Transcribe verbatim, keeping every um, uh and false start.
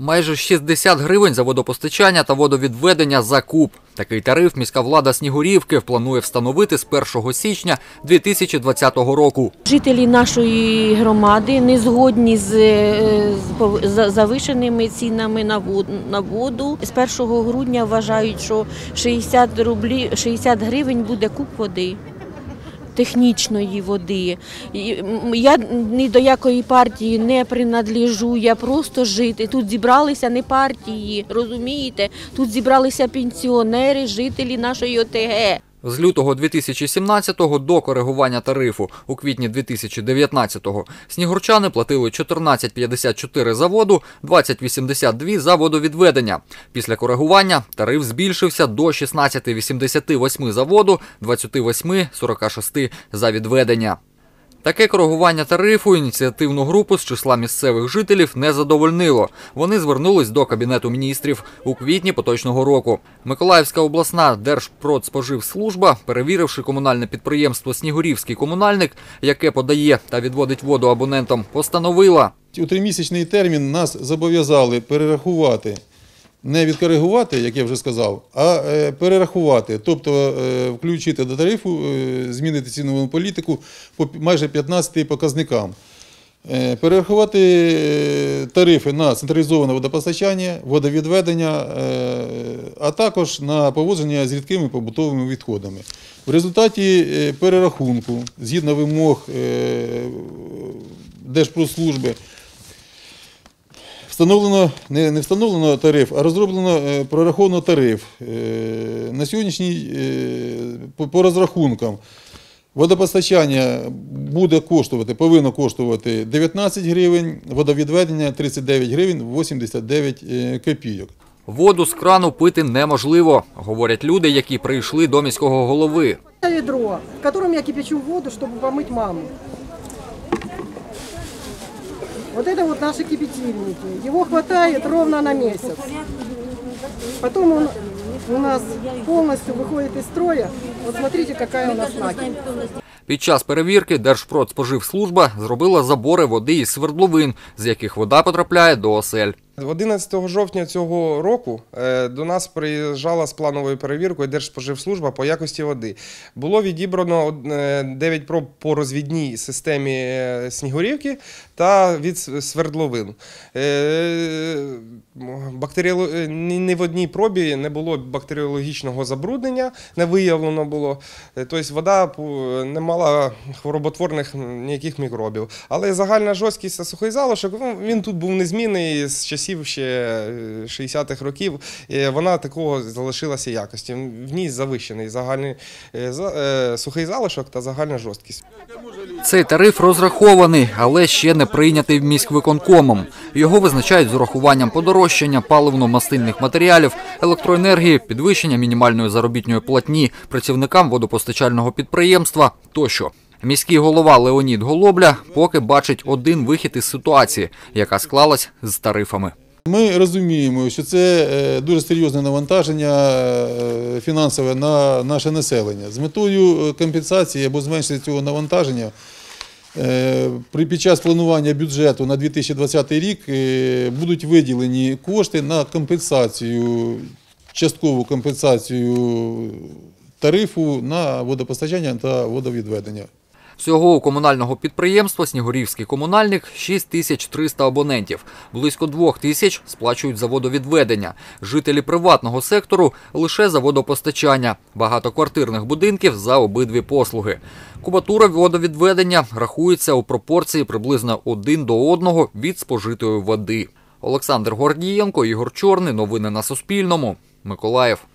Майже шістдесят гривень за водопостачання та водовідведення за куб. Такий тариф міська влада Снігурівки планує встановити з першого січня дві тисячі двадцятого року. Жителі нашої громади не згодні з завишеними цінами на воду. З першого грудня вважають, що шістдесят рублів, шістдесят гривень буде куб води. Технічної води. Я ні до якої партії не принадлежу, я просто жити. Тут зібралися не партії, розумієте? Тут зібралися пенсіонери, жителі нашої О Те Ге. З лютого дві тисячі сімнадцятого до коригування тарифу у квітні дві тисячі дев'ятнадцятого снігурчани платили чотирнадцять п'ятдесят чотири за воду, двадцять вісімдесят два за водовідведення. Після коригування тариф збільшився до шістнадцять вісімдесят вісім за воду, двадцять вісім сорок шість за відведення. Таке коригування тарифу ініціативну групу з числа місцевих жителів не задовольнило. Вони звернулись до Кабінету міністрів у квітні поточного року. Миколаївська обласна Держпродспоживслужба, перевіривши комунальне підприємство «Снігурівський комунальник», яке подає та відводить воду абонентам, постановила. У тримісячний термін нас зобов'язали перерахувати. Не відкоригувати, як я вже сказав, а перерахувати, тобто включити до тарифу, змінити цінову політику по майже п'ятнадцяти показникам. Перерахувати тарифи на централізоване водопостачання, водовідведення, а також на поводження з рідкими побутовими відходами. В результаті перерахунку, згідно вимог Держпродслужби, Встановлено, не, не встановлено тариф, а розроблено, прораховано тариф. На сьогоднішній, по, по розрахункам, водопостачання буде коштувати, повинно коштувати дев'ятнадцять гривень, водовідведення тридцять дев'ять гривень вісімдесят дев'ять копійок. Воду з крану пити неможливо, говорять люди, які прийшли до міського голови. Це відро, в якому я кипячу воду, щоб помити маму. Вот это вот наши кипятильники. Его хватает ровно на месяц. Потом он у нас полностью выходит из строя. Вот смотрите, какая у нас накипь. Під час перевірки Держпродспоживслужба зробила забори води із свердловин, з яких вода потрапляє до осель. одинадцятого жовтня цього року до нас приїжджала з плановою перевіркою Держспоживслужба по якості води. Було відібрано дев'ять проб по розвідній системі Снігурівки та від свердловин. Бактеріолог... Ні в одній пробі не було бактеріологічного забруднення, не виявлено було. Тобто вода не мала хвороботворних ніяких мікробів. Але загальна жорсткість та сухий залишок, він тут був незмінний з часів ще шістдесятих років, вона такого залишилася якості. В ній завищений загальний сухий залишок та загальна жорсткість. Цей тариф розрахований, але ще не прийнятий міськвиконкомом. Його визначають з урахуванням подорожчання паливно-мастильних матеріалів, електроенергії, підвищення мінімальної заробітної платні працівникам водопостачального підприємства тощо. Міський голова Леонід Голобля поки бачить один вихід із ситуації, яка склалась з тарифами. Ми розуміємо, що це дуже серйозне навантаження фінансове на наше населення. З метою компенсації або зменшення цього навантаження під час планування бюджету на дві тисячі двадцятий рік будуть виділені кошти на компенсацію, часткову компенсацію тарифу на водопостачання та водовідведення. Всього у комунального підприємства «Снігурівський комунальник» шість тисяч триста абонентів. Близько двох тисяч сплачують за водовідведення. Жителі приватного сектору – лише за водопостачання. Багатоквартирних будинків – за обидві послуги. Кубатура водовідведення рахується у пропорції приблизно один до одного від спожитої води. Олександр Гордієнко, Ігор Чорний. Новини на Суспільному. Миколаїв.